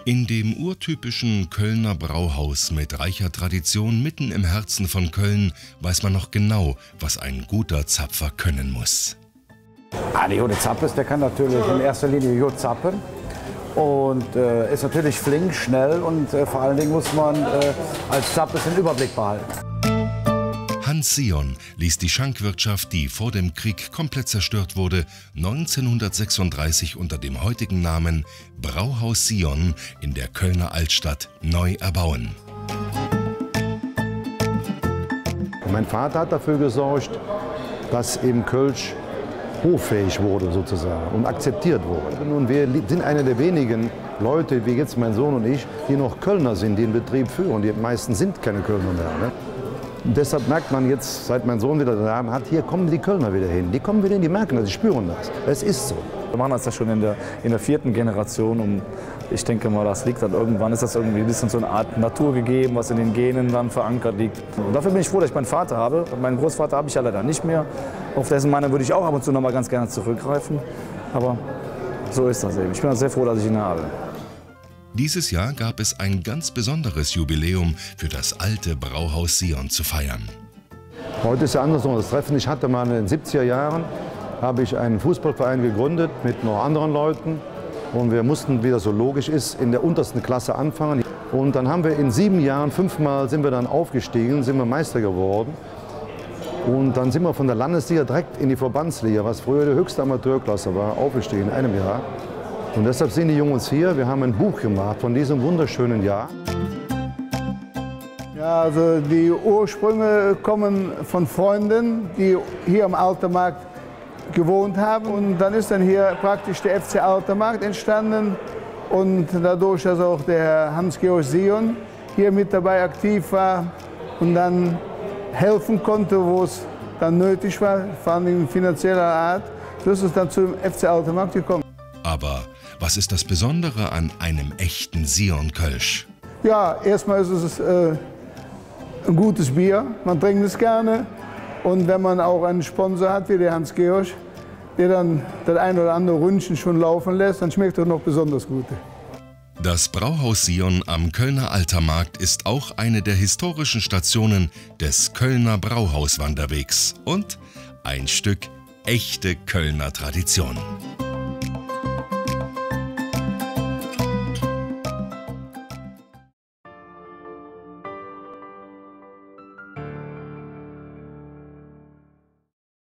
In dem urtypischen Kölner Brauhaus mit reicher Tradition mitten im Herzen von Köln weiß man noch genau, was ein guter Zapfer können muss. Der gute Zapper, der kann natürlich in erster Linie gut zappern und ist natürlich flink, schnell und vor allen Dingen muss man als Zapper den Überblick behalten. Hans Sion ließ die Schankwirtschaft, die vor dem Krieg komplett zerstört wurde, 1936 unter dem heutigen Namen Brauhaus Sion in der Kölner Altstadt neu erbauen. Mein Vater hat dafür gesorgt, dass eben Kölsch hoffähig wurde sozusagen und akzeptiert wurde. Und wir sind einer der wenigen Leute, wie jetzt mein Sohn und ich, die noch Kölner sind, die den Betrieb führen. Die meisten sind keine Kölner mehr. Ne? Und deshalb merkt man jetzt, seit mein Sohn wieder da hat, hier kommen die Kölner wieder hin. Die kommen wieder hin, die merken das, die spüren das. Es ist so. Wir machen das ja schon in der 4. Generation und ich denke mal, das liegt dann irgendwann, ist das irgendwie ein bisschen so eine Art Natur gegeben, was in den Genen dann verankert liegt. Und dafür bin ich froh, dass ich meinen Vater habe. Meinen Großvater habe ich ja leider nicht mehr. Auf dessen Mann würde ich auch ab und zu noch mal ganz gerne zurückgreifen. Aber so ist das eben. Ich bin sehr froh, dass ich ihn habe. Dieses Jahr gab es ein ganz besonderes Jubiläum für das alte Brauhaus Sion zu feiern. Heute ist ja anders noch das Treffen. Ich hatte mal in den 70er Jahren habe ich einen Fußballverein gegründet mit noch anderen Leuten. Und wir mussten, wie das so logisch ist, in der untersten Klasse anfangen. Und dann haben wir in 7 Jahren, 5-mal sind wir dann aufgestiegen, sind wir Meister geworden. Und dann sind wir von der Landesliga direkt in die Verbandsliga, was früher die höchste Amateurklasse war, aufgestiegen in einem Jahr. Und deshalb sind die Jungs hier. Wir haben ein Buch gemacht von diesem wunderschönen Jahr. Ja, also die Ursprünge kommen von Freunden, die hier am Alten Markt gewohnt haben. Und dann ist dann hier praktisch der FC Alter Markt entstanden. Und dadurch, dass auch der Hans-Georg Sion hier mit dabei aktiv war und dann helfen konnte, wo es dann nötig war, vor allem in finanzieller Art, so ist es dann zum FC Alter Markt gekommen. Aber was ist das Besondere an einem echten Sion-Kölsch? Ja, erstmal ist es ein gutes Bier, man trinkt es gerne. Und wenn man auch einen Sponsor hat, wie der Hans-Georg, der dann das ein oder andere Ründchen schon laufen lässt, dann schmeckt es noch besonders gut. Das Brauhaus Sion am Kölner Altermarkt ist auch eine der historischen Stationen des Kölner Brauhauswanderwegs und ein Stück echte Kölner Tradition.